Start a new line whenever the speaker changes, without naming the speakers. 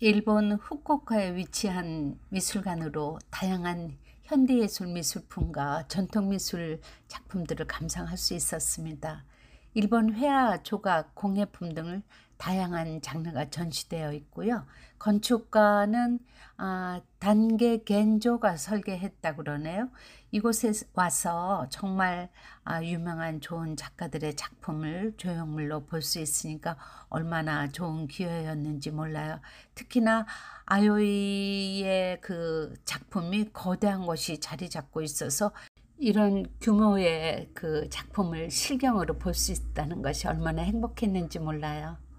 일본 후쿠오카에 위치한 미술관으로 다양한 현대예술 미술품과 전통미술 작품들을 감상할 수 있었습니다. 일본 회화, 조각, 공예품 등을 다양한 장르가 전시되어 있고요. 건축가는 단계 겐조가 설계했다고 그러네요. 이곳에 와서 정말 유명한 좋은 작가들의 작품을 조형물로 볼 수 있으니까 얼마나 좋은 기회였는지 몰라요. 특히나 아요이의 그 작품이 거대한 것이 자리 잡고 있어서 이런 규모의 그 작품을 실경으로 볼 수 있다는 것이 얼마나 행복했는지 몰라요.